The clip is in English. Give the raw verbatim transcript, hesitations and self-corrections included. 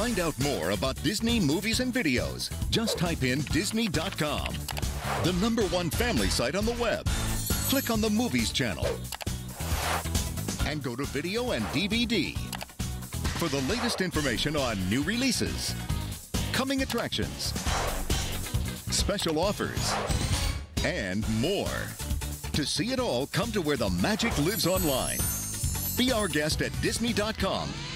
Find out more about Disney movies and videos. Just type in Disney dot com, the number one family site on the web. Click on the Movies channel and go to Video and D V D for the latest information on new releases, coming attractions, special offers, and more. To see it all, come to where the magic lives online. Be our guest at Disney dot com